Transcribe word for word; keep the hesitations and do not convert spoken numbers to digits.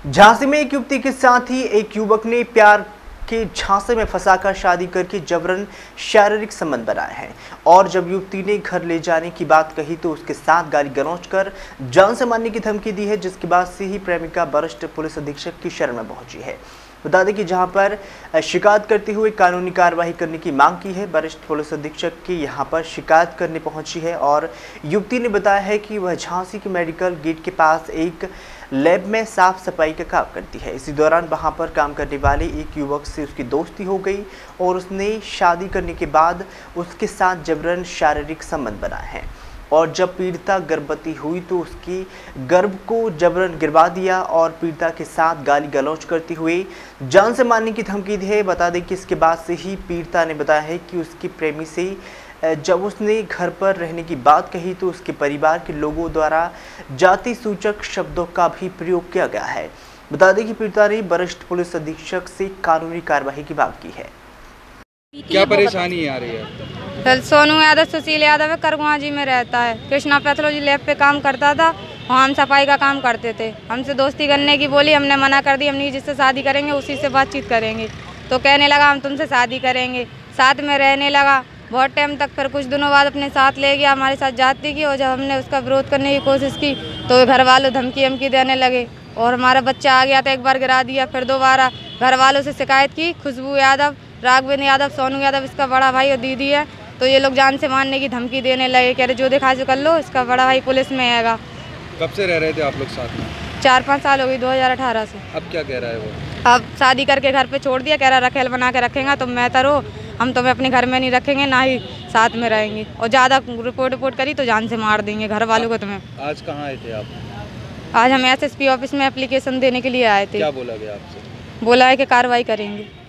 झांसी में एक युवती के साथ ही एक युवक ने प्यार के झांसे में फंसाकर शादी करके जबरन शारीरिक संबंध बनाए हैं और जब युवती ने घर ले जाने की बात कही तो उसके साथ गाली गलौज कर जान से मारने की धमकी दी है, जिसके बाद से ही प्रेमिका वरिष्ठ पुलिस अधीक्षक की शरण में पहुंची है। बता दें कि जहां पर शिकायत करते हुए कानूनी कार्रवाई करने की मांग की है। वरिष्ठ पुलिस अधीक्षक की यहां पर शिकायत करने पहुंची है और युवती ने बताया है कि वह झांसी के मेडिकल गेट के पास एक लैब में साफ सफाई का काम करती है। इसी दौरान वहां पर काम करने वाले एक युवक से उसकी दोस्ती हो गई और उसने शादी करने के बाद उसके साथ जबरन शारीरिक संबंध बनाए हैं और जब पीड़िता गर्भवती हुई तो उसकी गर्भ को जबरन गिरवा दिया और पीड़िता के साथ गाली गलौज करते हुए जान से मारने की धमकी दी है। बता दें कि इसके बाद से ही पीड़िता ने बताया है कि उसकी प्रेमी से जब उसने घर पर रहने की बात कही तो उसके परिवार के लोगों द्वारा जाति सूचक शब्दों का भी प्रयोग किया गया है। बता दें कि पीड़िता ने वरिष्ठ पुलिस अधीक्षक से कानूनी कार्रवाई की मांग की है। क्या परेशानी आ रही है? कल सोनू यादव सुशील यादव करगुआ जी में रहता है। कृष्णा पैथोलॉजी लैब पे काम करता था, वहाँ हम सफाई का काम करते थे। हमसे दोस्ती करने की बोली, हमने मना कर दी। हमने जिससे शादी करेंगे उसी से बातचीत करेंगे, तो कहने लगा हम तुमसे शादी करेंगे। साथ में रहने लगा बहुत टाइम तक, फिर कुछ दिनों बाद अपने साथ ले गया, हमारे साथ जाती की। और जब हमने उसका विरोध करने की कोशिश की तो घर वालों धमकी धमकी देने लगे और हमारा बच्चा आ गया था, एक बार गिरा दिया। फिर दोबारा घर वालों से शिकायत की। खुशबू यादव, राघवेंद्र यादव, सोनू यादव इसका बड़ा भाई और दीदी है, तो ये लोग जान से मारने की धमकी देने लगे। कह रहे जो देखा जो कर लो, इसका बड़ा भाई पुलिस में आएगा। कब से रह रहे थे आप लोग साथ में? चार पाँच साल हो गई, दो हज़ार अठारह से। अब क्या कह रहा है वो? अब शादी करके घर पे छोड़ दिया, कह रहा रखेल बना के रखेगा तो मैं तरो, हम तुम्हें अपने घर में नहीं रखेंगे, ना ही साथ में रहेंगे, और ज़्यादा रिपोर्ट रिपोर्ट करी तो जान से मार देंगे घर वालों को तुम्हें। आज कहाँ आए थे आप? आज हम एसएसपी ऑफिस में एप्लीकेशन देने के लिए आए थे। क्या बोला गया आपसे? बोला है कि कार्रवाई करेंगे।